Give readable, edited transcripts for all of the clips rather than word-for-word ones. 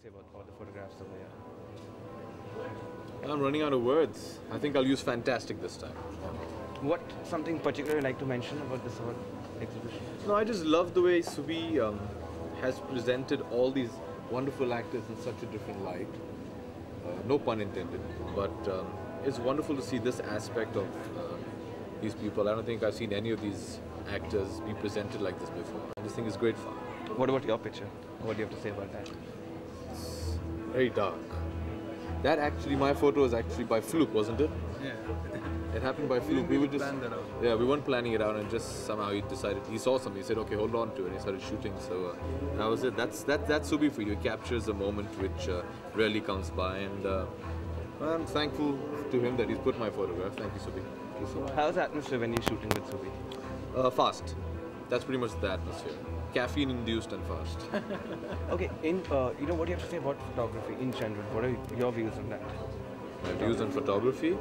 say about all the photographs over here? I'm running out of words. I think I'll use fantastic this time. What something particular you'd like to mention about this whole exhibition? No, I just love the way Subi has presented all these wonderful actors in such a different light. No pun intended, but it's wonderful to see this aspect of these people. I don't think I've seen any of these actors be presented like this before. I just think it's great fun. What about your picture? What do you have to say about that? It's very dark. That actually, my photo was actually by fluke, wasn't it? Yeah. It happened by fluke. We just planned that out. Yeah, we weren't planning it out, and just somehow he decided. He saw something. He said, "Okay, hold on to it." And he started shooting. So that was it. That's Subi for you. It captures a moment which rarely comes by, and I'm thankful to him that he's put my photograph. Thank you, Subi. Thank you so much. How's the atmosphere when you're shooting with Subi? Fast. That's pretty much the atmosphere. Caffeine induced and fast. Okay, what do you have to say about photography in general? What are your views on that? My views on photography?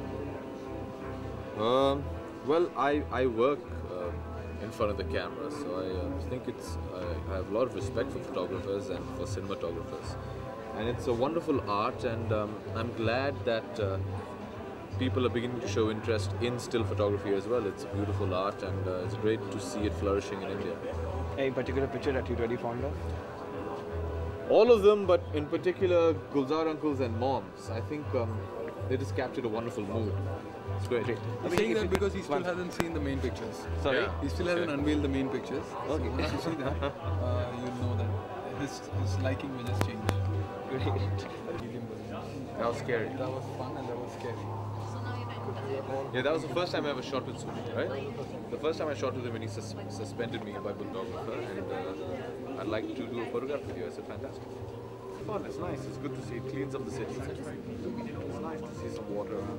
Well, I work in front of the camera, so I think I have a lot of respect for photographers and for cinematographers. And it's a wonderful art, and I'm glad that people are beginning to show interest in still photography as well. It's a beautiful art, and it's great to see it flourishing in India. Any particular picture that you're really fond of? All of them, but in particular Gulzar uncles and moms. I think they just captured a wonderful mood. It's great. He's saying that because he still hasn't seen the main pictures. Sorry? Yeah. He still hasn't unveiled the main pictures. Okay. So once you see that, you'll know that his liking will just change. Great. That was scary. That was fun and that was scary. Yeah, that was the first time I ever shot with Subi, right? The first time I shot with him when he suspended me by photographer, and I'd like to do a photograph with you. I said, fantastic. It's fun, it's nice, it's good to see. It cleans up the city. It's nice to see some water around.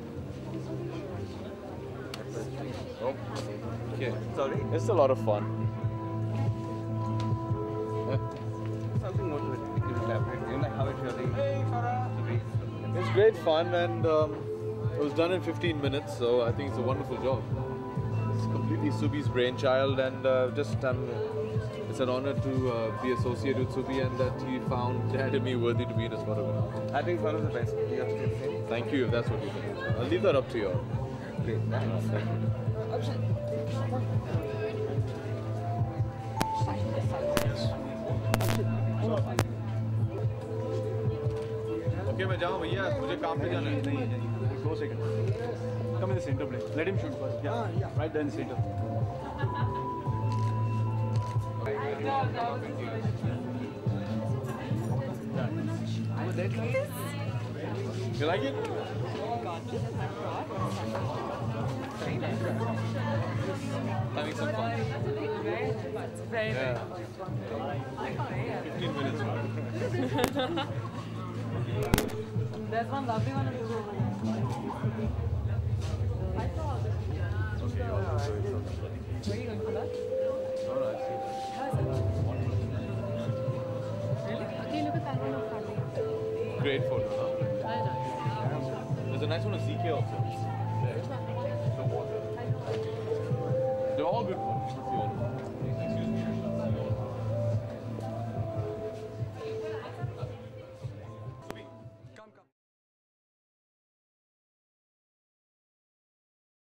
Oh, okay. Sorry? It's a lot of fun. Something more to it. You could elaborate. You like how it really to be. It's great fun, and it was done in 15 minutes, so I think it's a wonderful job. It's completely Subi's brainchild, and it's an honor to be associated with Subi, and that he found Dad and me worthy to be in his photograph. I think it's one of the best. Do you have to say the same? Thank you, if that's what you think. I'll leave that up to you all. Great. Thanks. Okay, मैं जाऊँ भैया, मुझे काम पे जाना है. 2 seconds. Come in the center, please. Let him shoot first. Yeah, right there in the center. You like it? Having some fun. Yeah. 15 minutes. There's one lovely one in the room. I saw this. Okay, Where are you going for that? No, I see. How is it? Really? Okay, look at that one of Carly. Great photo, huh? Very nice. There's a nice one of CK also. There. The water. They're all good photos.